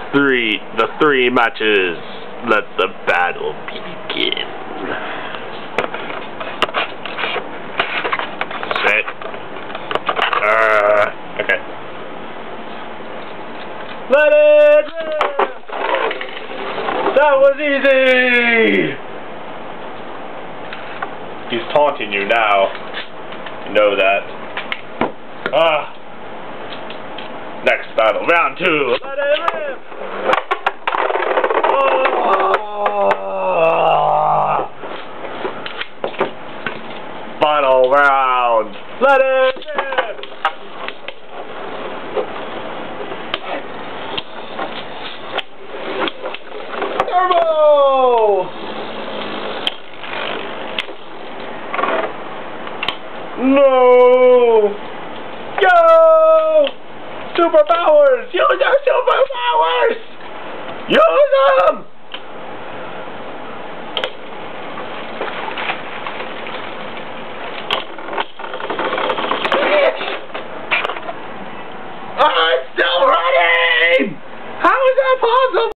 The three matches. Let the battle begin. Sit. Okay. Let it rip! That was easy! He's taunting you now. You know that. Next battle, round 2. Let it rip! Final round. Let it rip! Turbo! No! Yo! Superpowers! Use your superpowers! Use them! Oh, it's still running! How is that possible?